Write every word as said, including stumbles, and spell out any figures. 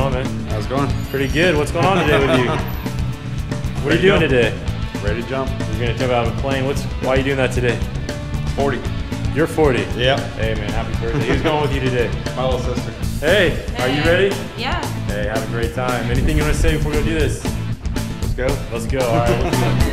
on, man? How's it going? Pretty good. What's going on today with you? What are you doing today? Ready to jump. You're gonna jump out of a plane. What's? Why are you doing that today? forty. You're forty. Yeah. Hey man, happy birthday. Who's going with you today? My little sister. Hey, Hey. are you ready? Yeah. Hey, have a great time. Anything you want to say before we go do this? Let's go. Let's go. All right. Let's go.